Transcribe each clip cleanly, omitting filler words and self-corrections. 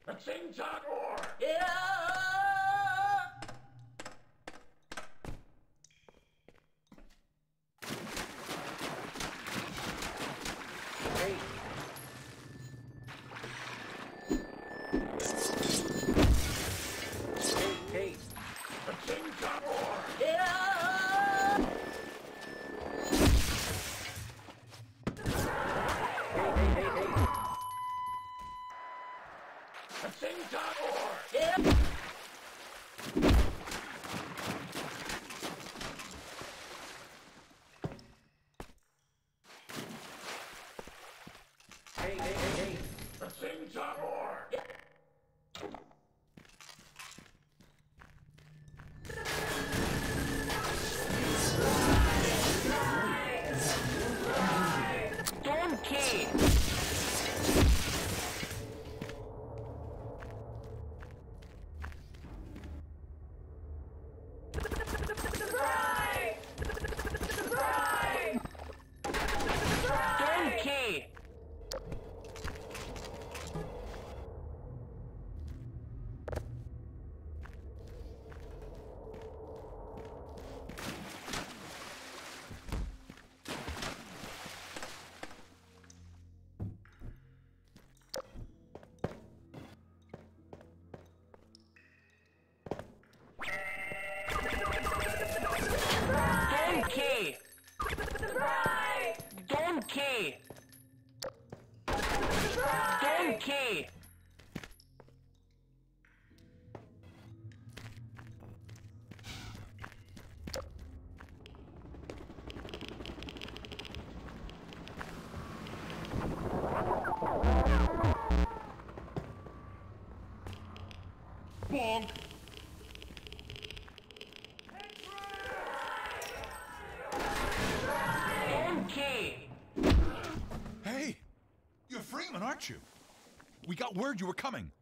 Hey! You're Freeman, aren't you? We got word you were coming.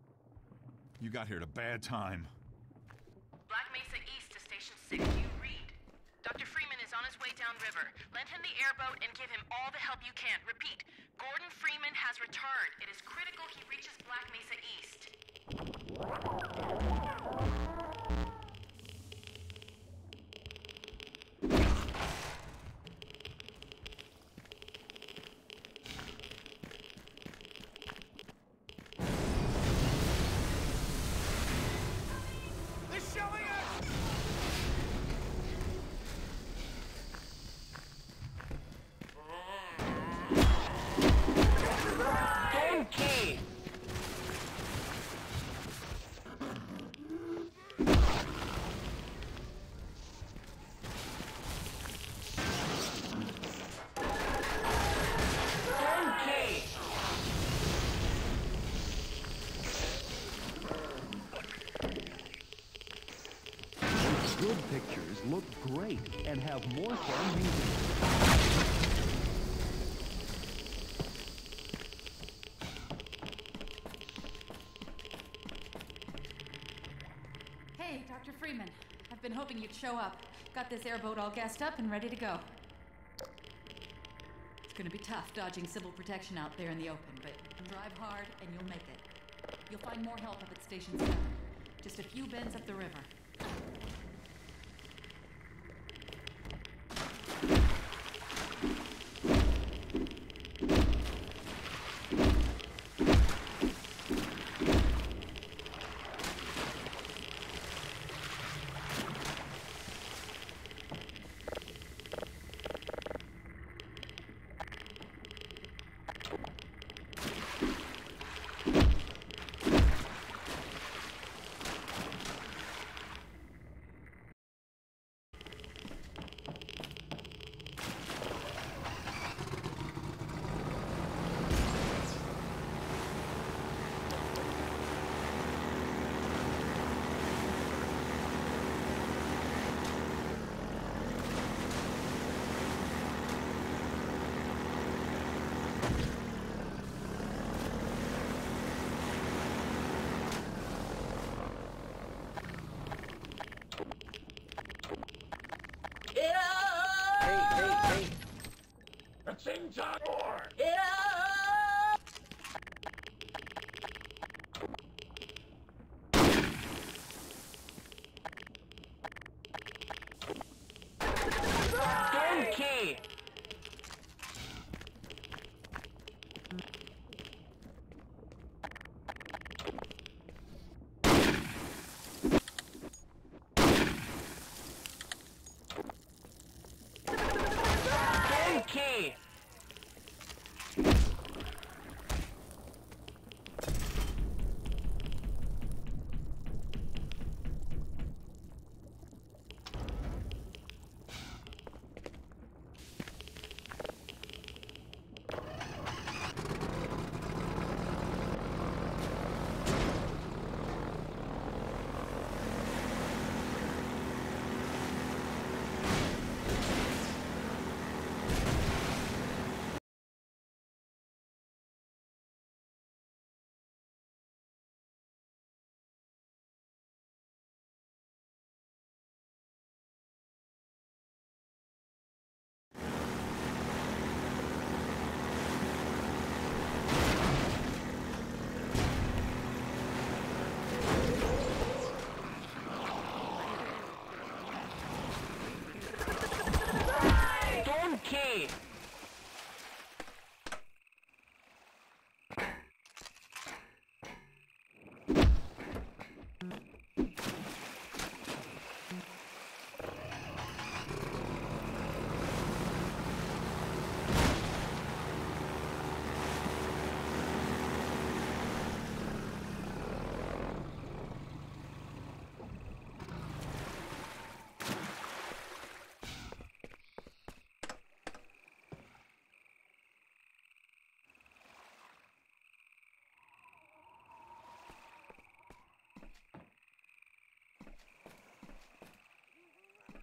You got here at a bad time. Black Mesa East to Station 6, you read. Dr. Freeman is on his way downriver. Lend him the airboat and give him all the help you can. Repeat, Gordon Freeman has returned. It is critical he reaches Black Mesa East. Good pictures look great and have more fun using them. Hey, Dr. Freeman. I've been hoping you'd show up. Got this airboat all gassed up and ready to go. It's gonna be tough dodging civil protection out there in the open, but drive hard and you'll make it. You'll find more help up at Station 7. Just a few bends up the river.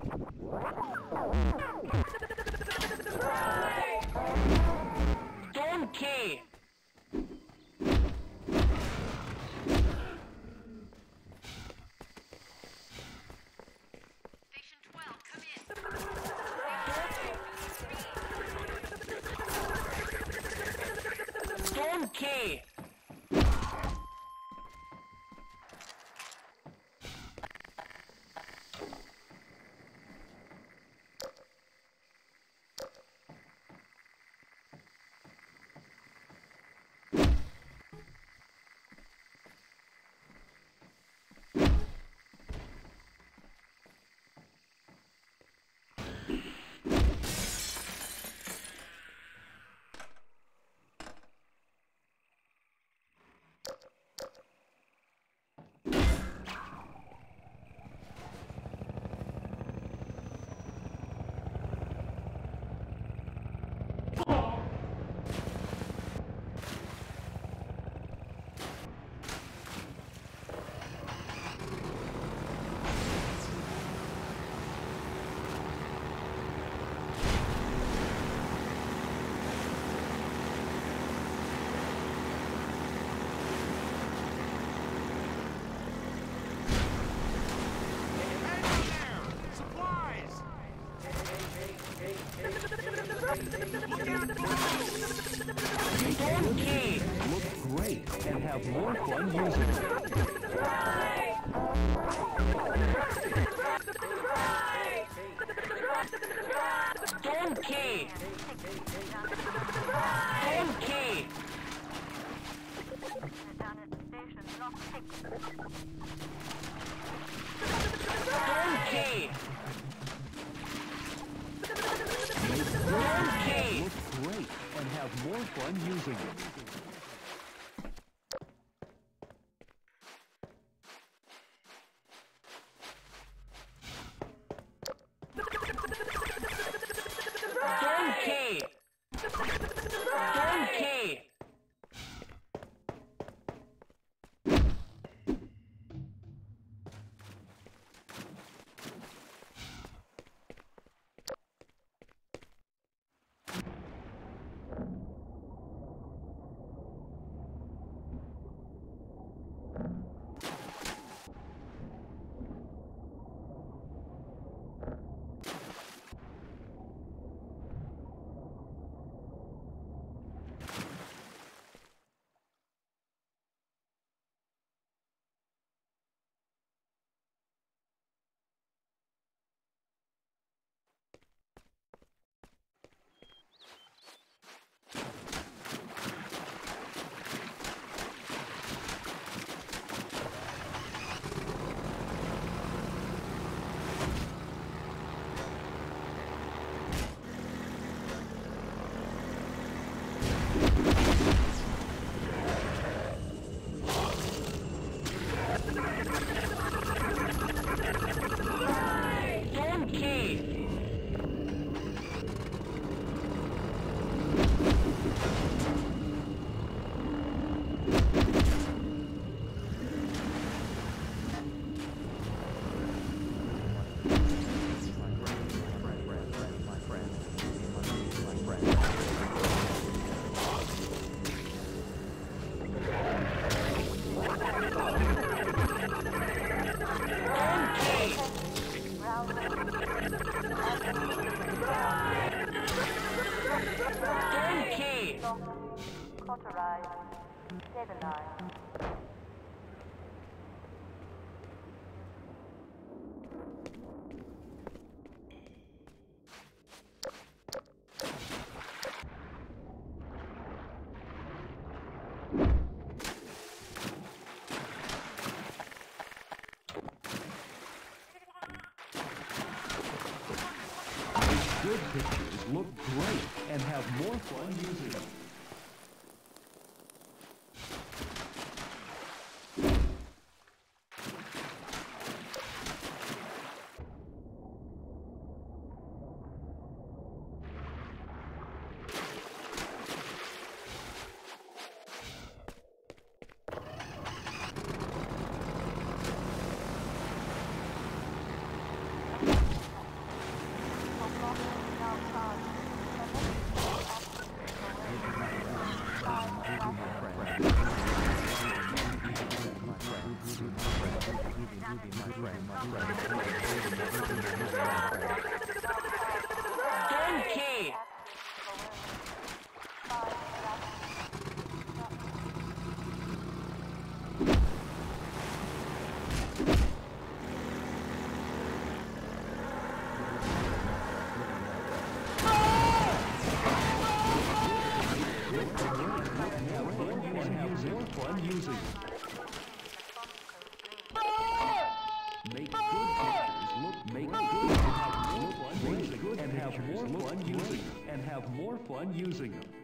Donkey! Station 12, come in. Donkey! Donkey! Look great and have more fun using it. Donkey! Donkey! Donkey! Donkey! Look great and have more fun using it. Donkey! Donkey! Donkey! Donkey! Cauterized. Stabilized. Good pictures look great and have more fun using them. Donkey! More fun using them.